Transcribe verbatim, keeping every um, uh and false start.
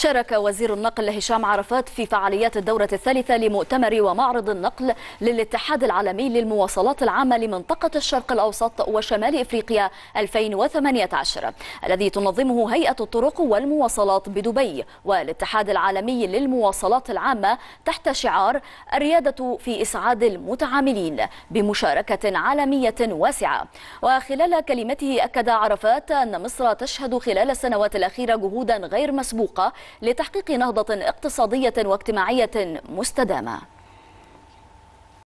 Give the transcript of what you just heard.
شارك وزير النقل هشام عرفات في فعاليات الدورة الثالثة لمؤتمر ومعرض النقل للاتحاد العالمي للمواصلات العامة لمنطقة الشرق الأوسط وشمال إفريقيا ألفين وثمانية عشر، الذي تنظمه هيئة الطرق والمواصلات بدبي والاتحاد العالمي للمواصلات العامة تحت شعار الريادة في إسعاد المتعاملين بمشاركة عالمية واسعة. وخلال كلمته أكد عرفات أن مصر تشهد خلال السنوات الأخيرة جهودا غير مسبوقة لتحقيق نهضة اقتصادية واجتماعية مستدامة.